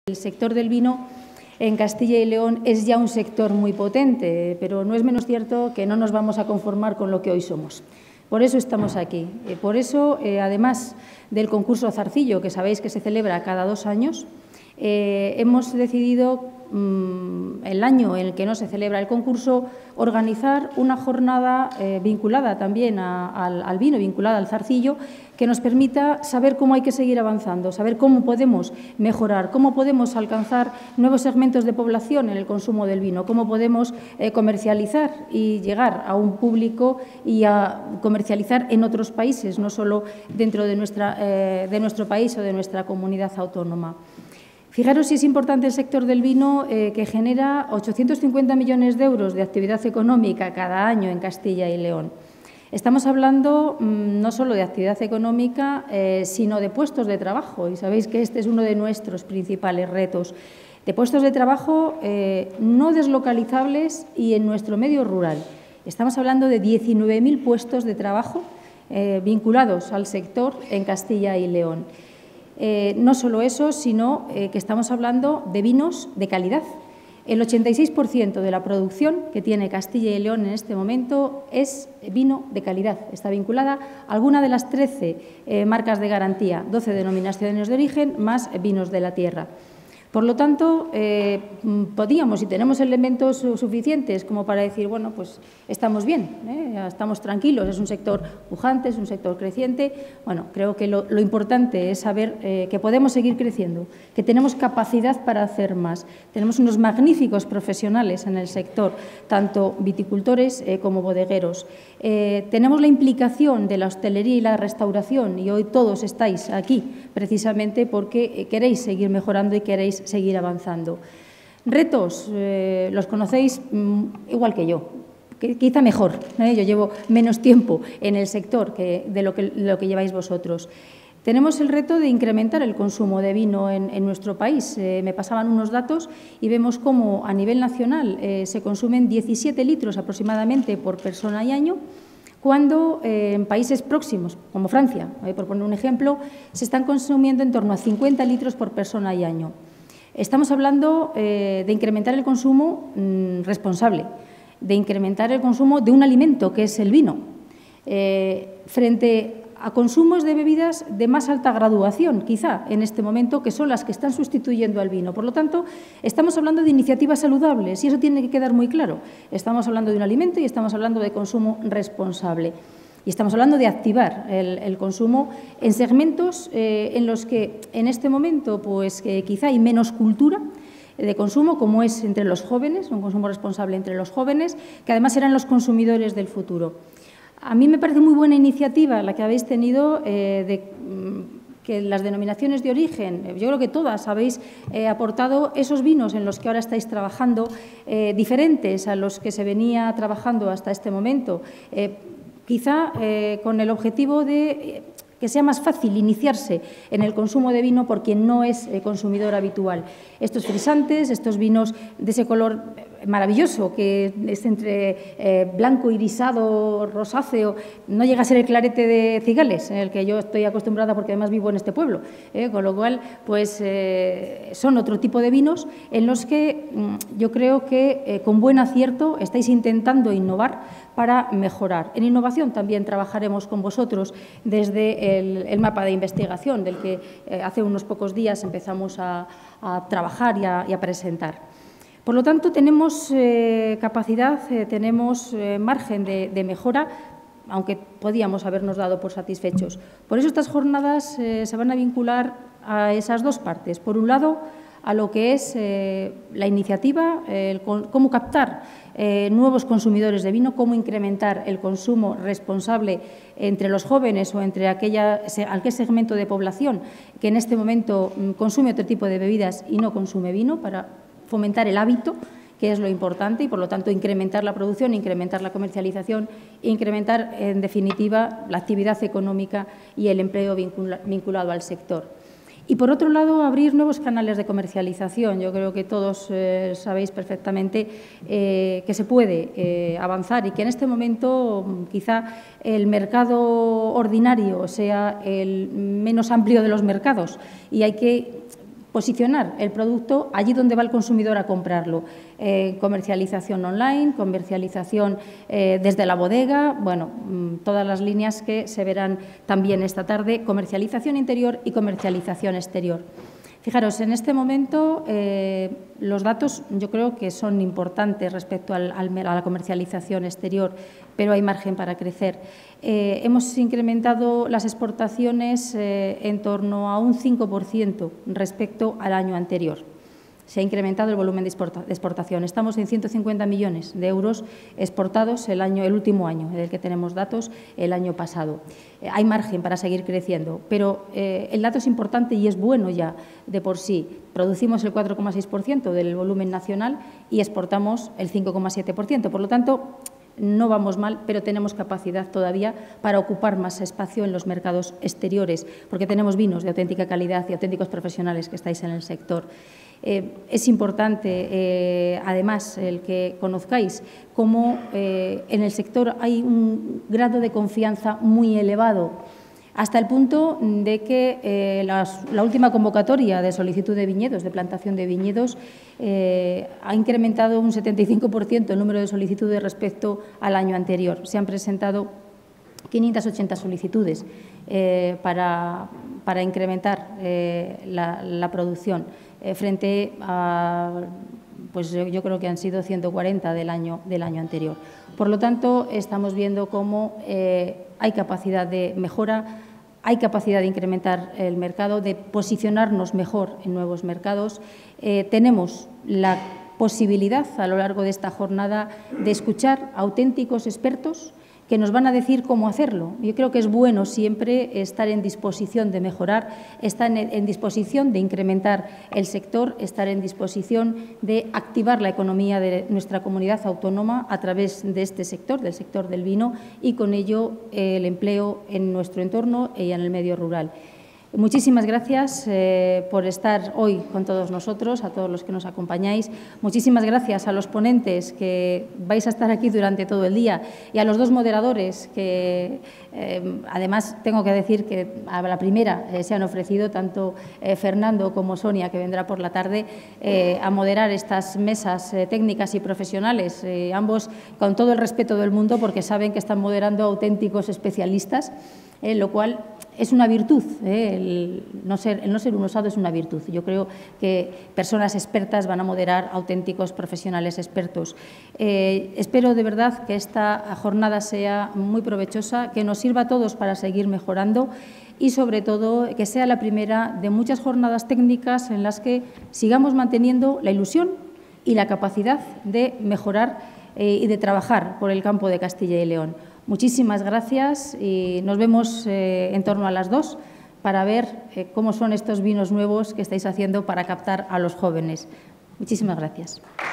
El sector del vino en Castilla y León es ya un sector muy potente, pero no es menos cierto que no nos vamos a conformar con lo que hoy somos. Por eso estamos aquí. Por eso, además del concurso Zarcillo, que sabéis que se celebra cada 2 años, hemos decidido, el año en el que no se celebra el concurso, organizar una jornada vinculada también al vino, vinculada al zarcillo, que nos permita saber cómo hay que seguir avanzando, saber cómo podemos mejorar, cómo podemos alcanzar nuevos segmentos de población en el consumo del vino, cómo podemos comercializar y llegar a un público y a comercializar en otros países, no solo dentro de nuestro país o de nuestra comunidad autónoma. Fijaros si es importante el sector del vino, que genera 850 millones de euros de actividad económica cada año en Castilla y León. Estamos hablando no solo de actividad económica, sino de puestos de trabajo, y sabéis que este es uno de nuestros principales retos, de puestos de trabajo no deslocalizables y en nuestro medio rural. Estamos hablando de 19.000 puestos de trabajo vinculados al sector en Castilla y León. No solo eso, sino que estamos hablando de vinos de calidad. El 86% de la producción que tiene Castilla y León en este momento es vino de calidad. Está vinculada a alguna de las 13 marcas de garantía, 12 denominaciones de origen, más vinos de la tierra. Por lo tanto, podíamos, y tenemos elementos suficientes como para decir, bueno, pues estamos bien, estamos tranquilos, es un sector pujante, es un sector creciente. Bueno, creo que lo importante es saber que podemos seguir creciendo, que tenemos capacidad para hacer más. Tenemos unos magníficos profesionales en el sector, tanto viticultores como bodegueros. Tenemos la implicación de la hostelería y la restauración, y hoy todos estáis aquí precisamente porque queréis seguir mejorando y queréis seguir avanzando. Retos, los conocéis igual que yo, quizá mejor, yo llevo menos tiempo en el sector de lo que lleváis vosotros. Tenemos el reto de incrementar el consumo de vino en nuestro país. Me pasaban unos datos y vemos cómo a nivel nacional se consumen 17 litros aproximadamente por persona y año, cuando en países próximos, como Francia, por poner un ejemplo, se están consumiendo en torno a 50 litros por persona y año. Estamos hablando de incrementar el consumo responsable, de incrementar el consumo de un alimento que es el vino, frente a consumos de bebidas de más alta graduación, quizá en este momento, que son las que están sustituyendo al vino. Por lo tanto, estamos hablando de iniciativas saludables y eso tiene que quedar muy claro. Estamos hablando de un alimento y estamos hablando de consumo responsable. Y estamos hablando de activar el consumo en segmentos en los que en este momento pues, quizá hay menos cultura de consumo, como es entre los jóvenes, un consumo responsable entre los jóvenes, que además serán los consumidores del futuro. A mí me parece muy buena iniciativa la que habéis tenido que las denominaciones de origen, yo creo que todas habéis aportado esos vinos en los que ahora estáis trabajando, diferentes a los que se venía trabajando hasta este momento, quizá con el objetivo de que sea más fácil iniciarse en el consumo de vino por quien no es consumidor habitual. Estos frisantes, estos vinos de ese color maravilloso que es entre blanco, irisado, rosáceo, no llega a ser el clarete de Cigales, en el que yo estoy acostumbrada porque además vivo en este pueblo, con lo cual pues son otro tipo de vinos en los que yo creo que con buen acierto estáis intentando innovar para mejorar. En innovación también trabajaremos con vosotros desde el mapa de investigación del que hace unos pocos días empezamos a trabajar y a presentar. Por lo tanto, tenemos capacidad, tenemos margen de mejora, aunque podíamos habernos dado por satisfechos. Por eso estas jornadas se van a vincular a esas dos partes. Por un lado, a lo que es la iniciativa, cómo captar nuevos consumidores de vino, cómo incrementar el consumo responsable entre los jóvenes o entre aquel segmento de población que en este momento consume otro tipo de bebidas y no consume vino, para fomentar el hábito, que es lo importante, y por lo tanto incrementar la producción, incrementar la comercialización, incrementar en definitiva la actividad económica y el empleo vinculado al sector. Y, por otro lado, abrir nuevos canales de comercialización. Yo creo que todos sabéis perfectamente que se puede avanzar y que en este momento quizá el mercado ordinario sea el menos amplio de los mercados y hay que posicionar el producto allí donde va el consumidor a comprarlo. Comercialización online, comercialización desde la bodega, bueno, todas las líneas que se verán también esta tarde, comercialización interior y comercialización exterior. Fijaros, en este momento los datos yo creo que son importantes respecto a la comercialización exterior, pero hay margen para crecer. Hemos incrementado las exportaciones en torno a un 5% respecto al año anterior. Se ha incrementado el volumen de exportación. Estamos en 150 millones de euros exportados el último año, del que tenemos datos, el año pasado. Hay margen para seguir creciendo, pero el dato es importante y es bueno ya de por sí. Producimos el 4,6% del volumen nacional y exportamos el 5,7%. Por lo tanto, no vamos mal, pero tenemos capacidad todavía para ocupar más espacio en los mercados exteriores, porque tenemos vinos de auténtica calidad y auténticos profesionales que estáis en el sector. Es importante, además, el que conozcáis cómo en el sector hay un grado de confianza muy elevado, hasta el punto de que la última convocatoria de solicitud de viñedos, de plantación de viñedos, ha incrementado un 75% el número de solicitudes respecto al año anterior. Se han presentado 580 solicitudes para incrementar la producción, frente a, pues yo creo que han sido 140 del año anterior. Por lo tanto, estamos viendo cómo hay capacidad de mejora, hay capacidad de incrementar el mercado, de posicionarnos mejor en nuevos mercados. Tenemos la posibilidad a lo largo de esta jornada de escuchar a auténticos expertos que nos van a decir cómo hacerlo. Yo creo que es bueno siempre estar en disposición de mejorar, estar en disposición de incrementar el sector, estar en disposición de activar la economía de nuestra comunidad autónoma a través de este sector, del sector del vino, y con ello el empleo en nuestro entorno y en el medio rural. Muchísimas gracias por estar hoy con todos nosotros, a todos los que nos acompañáis. Muchísimas gracias a los ponentes que vais a estar aquí durante todo el día y a los dos moderadores que, además, tengo que decir que a la primera se han ofrecido, tanto Fernando como Sonia, que vendrá por la tarde, a moderar estas mesas técnicas y profesionales, ambos con todo el respeto del mundo, porque saben que están moderando auténticos especialistas, lo cual es una virtud, el no ser un osado es una virtud. Yo creo que personas expertas van a moderar auténticos profesionales expertos. Espero de verdad que esta jornada sea muy provechosa, que nos sirva a todos para seguir mejorando y, sobre todo, que sea la primera de muchas jornadas técnicas en las que sigamos manteniendo la ilusión y la capacidad de mejorar y de trabajar por el campo de Castilla y León. Muchísimas gracias y nos vemos en torno a las 2 para ver cómo son estos vinos nuevos que estáis haciendo para captar a los jóvenes. Muchísimas gracias.